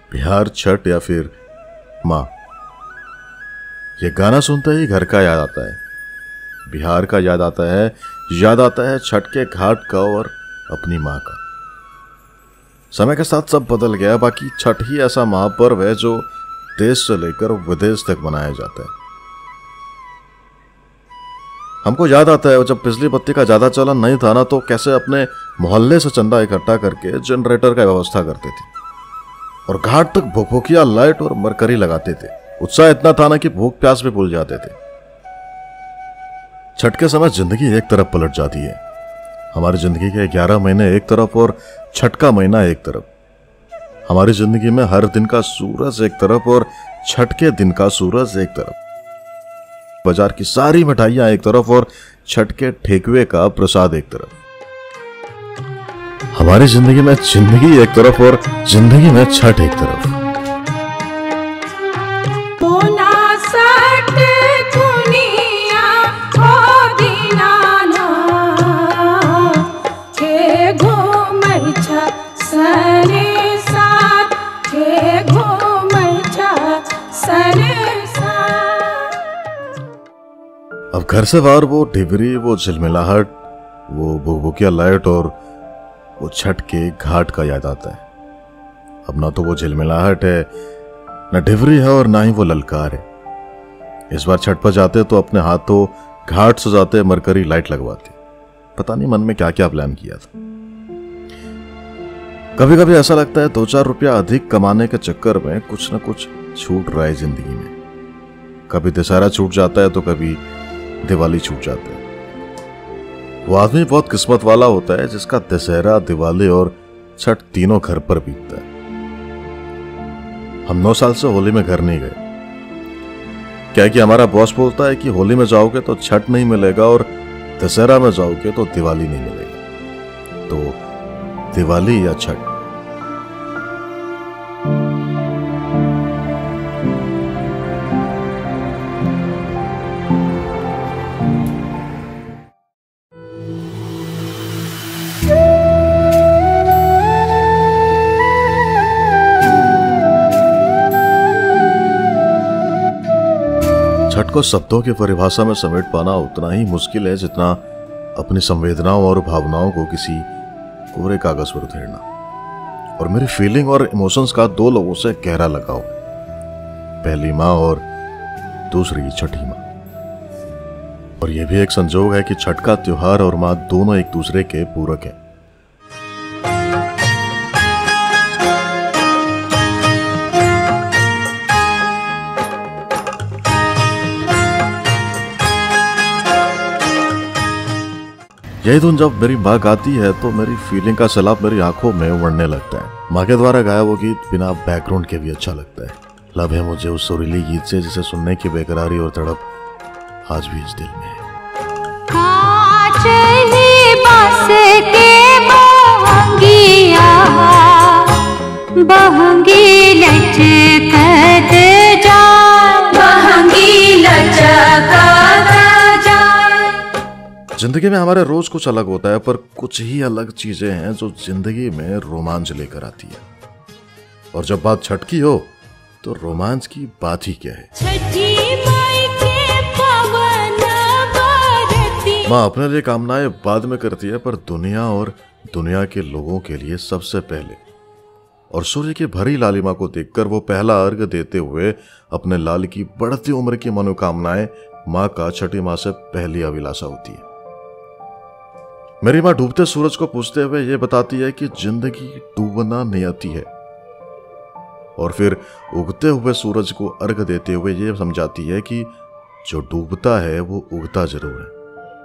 बिहार, छठ या फिर माँ। ये गाना सुनते ही घर का याद आता है, बिहार का याद आता है छठ के घाट का और अपनी माँ का। समय के साथ सब बदल गया, बाकी छठ ही ऐसा महापर्व है जो देश से लेकर विदेश तक मनाया जाता है। हमको याद आता है जब बिजली बत्ती का ज्यादा चलन नहीं था ना, तो कैसे अपने मोहल्ले से चंदा इकट्ठा करके जनरेटर का व्यवस्था करते थे और घाट तक भुकभुकिया लाइट और मरकरी लगाते थे। उत्साह इतना था ना कि भूख प्यास भी भूल जाते थे। छठ के समय जिंदगी एक तरफ पलट जाती है। हमारी जिंदगी के 11 महीने एक तरफ और छठ का महीना एक तरफ। हमारी जिंदगी में हर दिन का सूरज एक तरफ और छठ के दिन का सूरज एक तरफ। बाजार की सारी मिठाइयां एक तरफ और छठ के ठेकुए का प्रसाद एक तरफ। हमारी जिंदगी में जिंदगी एक तरफ और जिंदगी में छठ एक तरफ। अब घर से बाहर वो ढिबरी, वो झिलमिलाहट, वो भुकभुकिया लाइट और वो छठ के घाट का याद आता है। अब ना तो वो झिलमिलाहट है, ना ढिबरी है और ना ही वो ललकार है। इस बार छठ पर जाते तो अपने हाथों घाट सजाते, मरकरी लाइट लगवाते। पता नहीं मन में क्या क्या प्लान किया था। कभी कभी ऐसा लगता है 2-4 रुपया अधिक कमाने के चक्कर में कुछ ना कुछ छूट रहा है जिंदगी में। कभी दशहरा छूट जाता है तो कभी दिवाली छूट जाता है। वो आदमी बहुत किस्मत वाला होता है जिसका दशहरा, दिवाली और छठ तीनों घर पर बीतता है। हम 9 साल से होली में घर नहीं गए। क्या है कि हमारा बॉस बोलता है कि होली में जाओगे तो छठ नहीं मिलेगा और दशहरा में जाओगे तो दिवाली नहीं मिलेगा। तो दिवाली या छठ। छठ को शब्दों की परिभाषा में समेट पाना उतना ही मुश्किल है जितना अपनी संवेदनाओं और भावनाओं को किसी कोरे कागज पर उधेड़ना। और मेरी फीलिंग और इमोशंस का 2 लोगों से गहरा लगाव है, पहली माँ और दूसरी छठी माँ। और यह भी एक संजोग है कि छठ का त्योहार और माँ दोनों एक दूसरे के पूरक हैं। यही धुन जब मेरी माँ गाती है तो मेरी फीलिंग का सैलाब मेरी आंखों में उमड़ने लगता है। माँ के द्वारा गाया वो गीत बिना बैकग्राउंड के भी अच्छा लगता है। लब है मुझे उस सुरीली गीत से जिसे सुनने की बेकरारी और तड़प आज भी इस दिल में है। जिंदगी में हमारे रोज कुछ अलग होता है, पर कुछ ही अलग चीजें हैं जो जिंदगी में रोमांच लेकर आती है। और जब बात छठ की हो तो रोमांच की बात ही क्या है। माँ अपने लिए कामनाएं बाद में करती है, पर दुनिया और दुनिया के लोगों के लिए सबसे पहले। और सूर्य की भरी लालिमा को देखकर वो पहला अर्घ देते हुए अपने लाल की बढ़ती उम्र की मनोकामनाएं माँ का छठी माँ से पहली अभिलाषा होती है। मेरी माँ डूबते सूरज को पूछते हुए ये बताती है कि जिंदगी डूबना नियति है, और फिर उगते हुए सूरज को अर्घ देते हुए ये समझाती है कि जो डूबता है वो उगता जरूर है।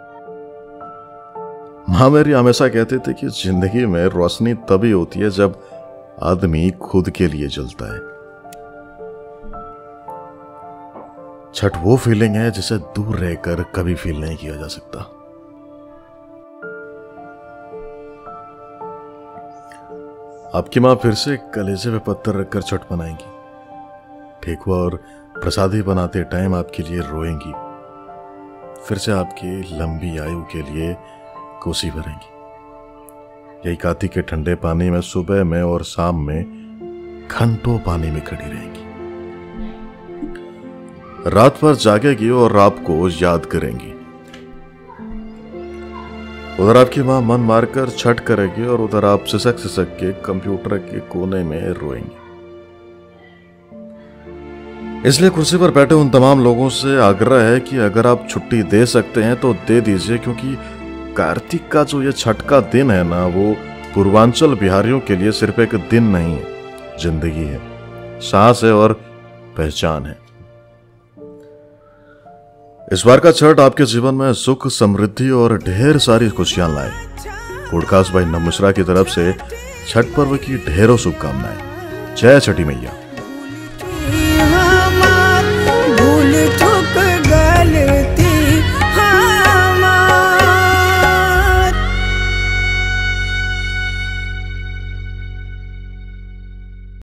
माँ मेरी हमेशा कहते थे कि जिंदगी में रोशनी तभी होती है जब आदमी खुद के लिए जलता है। छठ वो फीलिंग है जिसे दूर रहकर कभी फील नहीं किया जा सकता। आपकी माँ फिर से कलेजे पे पत्थर रखकर छठ मनाएंगी। ठेकुआ और प्रसादी बनाते टाइम आपके लिए रोएंगी। फिर से आपकी लंबी आयु के लिए कोसी भरेंगी। यही कार्तिक के ठंडे पानी में सुबह में और शाम में घंटों पानी में खड़ी रहेंगी, रात भर जागेगी और आपको याद करेंगी। उधर आपकी मां मन मारकर छठ करेगी और उधर आप सिसक सिसक के कंप्यूटर के कोने में रोएंगे। इसलिए कुर्सी पर बैठे उन तमाम लोगों से आग्रह है कि अगर आप छुट्टी दे सकते हैं तो दे दीजिए, क्योंकि कार्तिक का जो ये छठ का दिन है ना, वो पूर्वांचल बिहारियों के लिए सिर्फ एक दिन नहीं है, जिंदगी है, सांस है और पहचान है। इस बार का छठ आपके जीवन में सुख, समृद्धि और ढेर सारी खुशियां लाए। पॉडकास्ट भाई नम मिश्रा की तरफ से छठ पर्व की ढेरों शुभकामनाएं। जय छठी मैया।